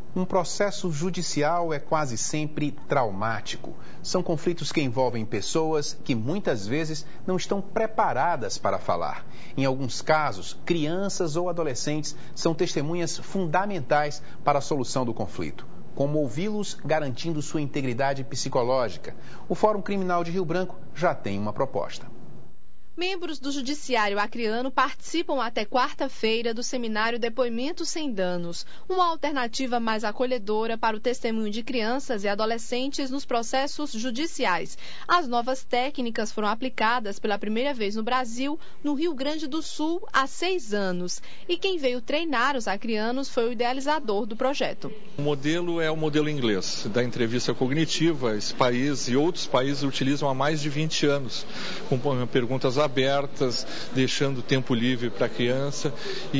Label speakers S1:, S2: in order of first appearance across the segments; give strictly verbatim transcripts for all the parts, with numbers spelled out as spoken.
S1: Um processo judicial é quase sempre traumático. São conflitos que envolvem pessoas que muitas vezes não estão preparadas para falar. Em alguns casos, crianças ou adolescentes são testemunhas fundamentais para a solução do conflito. Como ouvi-los garantindo sua integridade psicológica? O Fórum Criminal de Rio Branco já tem uma proposta.
S2: Membros do Judiciário Acreano participam até quarta-feira do seminário Depoimento Sem Danos, uma alternativa mais acolhedora para o testemunho de crianças e adolescentes nos processos judiciais. As novas técnicas foram aplicadas pela primeira vez no Brasil, no Rio Grande do Sul, há seis anos. E quem veio treinar os acreanos foi o idealizador do projeto.
S3: O modelo é o modelo inglês, da entrevista cognitiva. Esse país e outros países utilizam há mais de vinte anos, com perguntas abertas, deixando tempo livre para a criança,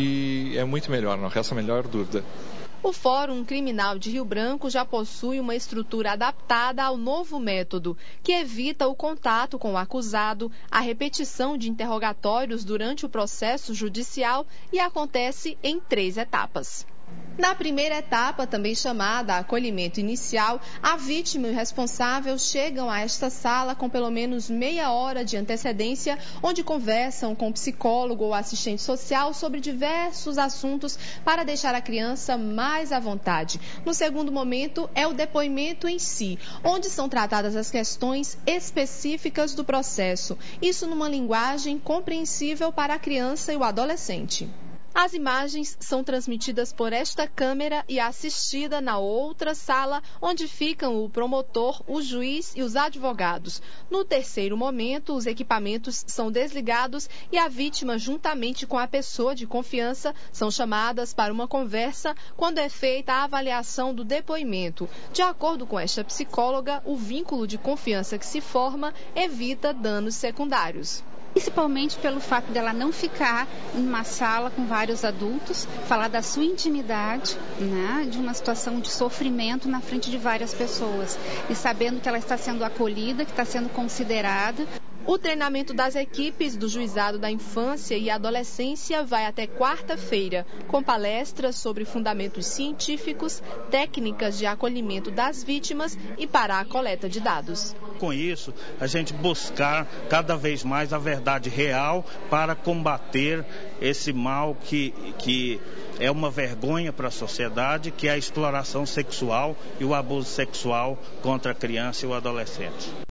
S3: e é muito melhor, não resta a melhor dúvida.
S2: O Fórum Criminal de Rio Branco já possui uma estrutura adaptada ao novo método, que evita o contato com o acusado, a repetição de interrogatórios durante o processo judicial e acontece em três etapas. Na primeira etapa, também chamada acolhimento inicial, a vítima e o responsável chegam a esta sala com pelo menos meia hora de antecedência, onde conversam com o psicólogo ou assistente social sobre diversos assuntos para deixar a criança mais à vontade. No segundo momento, é o depoimento em si, onde são tratadas as questões específicas do processo, isso numa linguagem compreensível para a criança e o adolescente. As imagens são transmitidas por esta câmera e assistida na outra sala, onde ficam o promotor, o juiz e os advogados. No terceiro momento, os equipamentos são desligados e a vítima, juntamente com a pessoa de confiança, são chamadas para uma conversa quando é feita a avaliação do depoimento. De acordo com esta psicóloga, o vínculo de confiança que se forma evita danos secundários.
S4: Principalmente pelo fato dela não ficar em uma sala com vários adultos, falar da sua intimidade, né, de uma situação de sofrimento na frente de várias pessoas. E sabendo que ela está sendo acolhida, que está sendo considerada.
S2: O treinamento das equipes do Juizado da Infância e Adolescência vai até quarta-feira, com palestras sobre fundamentos científicos, técnicas de acolhimento das vítimas e para a coleta de dados.
S5: Com isso, a gente buscar cada vez mais a verdade real para combater esse mal que, que é uma vergonha para a sociedade, que é a exploração sexual e o abuso sexual contra a criança e o adolescente.